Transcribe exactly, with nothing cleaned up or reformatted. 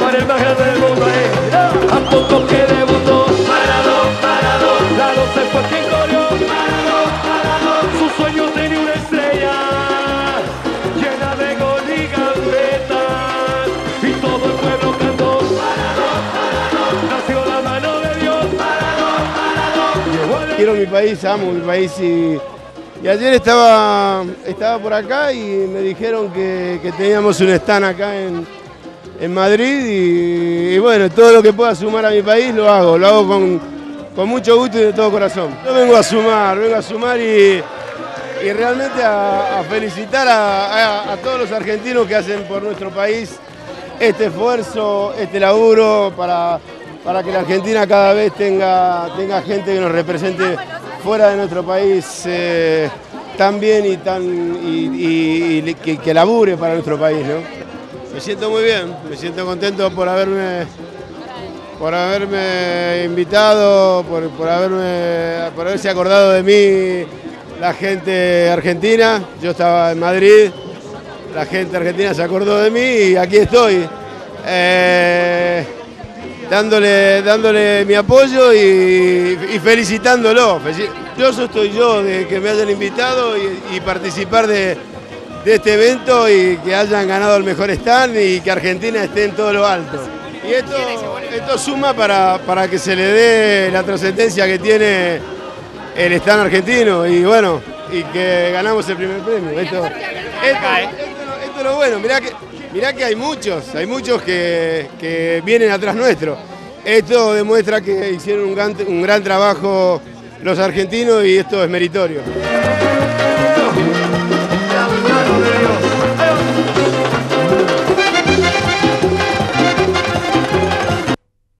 para el más grande del mundo. Eh. A poco que debutó, Maradona, Maradona, la doce fue quien corrió, Maradona, Maradona, su sueño tenía una estrella llena de gol y gambetas, y todo el pueblo cantó, Maradona, Maradona, nació la mano de Dios, Maradona, Maradona. Quiero mi país, amo mi país y... Y ayer estaba, estaba por acá y me dijeron que, que teníamos un stand acá en, en Madrid y, y bueno, todo lo que pueda sumar a mi país lo hago, lo hago con, con mucho gusto y de todo corazón. Yo vengo a sumar, vengo a sumar y, y realmente a, a felicitar a, a, a todos los argentinos que hacen por nuestro país este esfuerzo, este laburo para, para que la Argentina cada vez tenga, tenga gente que nos represente fuera de nuestro país eh, tan bien y, tan, y, y, y que, que labure para nuestro país, ¿no? Me siento muy bien, me siento contento por haberme, por haberme invitado, por, por, haberme, por haberse acordado de mí la gente argentina. Yo estaba en Madrid, la gente argentina se acordó de mí y aquí estoy. Eh, Dándole, dándole mi apoyo y, y felicitándolo. Yo soy yo de que me hayan invitado y, y participar de, de este evento y que hayan ganado el mejor stand y que Argentina esté en todo lo alto. Y esto, esto suma para, para que se le dé la trascendencia que tiene el stand argentino y bueno, y que ganamos el primer premio. Esto, esto, esto, esto es lo bueno, mirá que... Mirá que hay muchos, hay muchos que, que vienen atrás nuestro. Esto demuestra que hicieron un gran, un gran trabajo los argentinos y esto es meritorio.